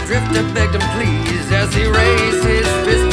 Drifter begged him please as he raised his fist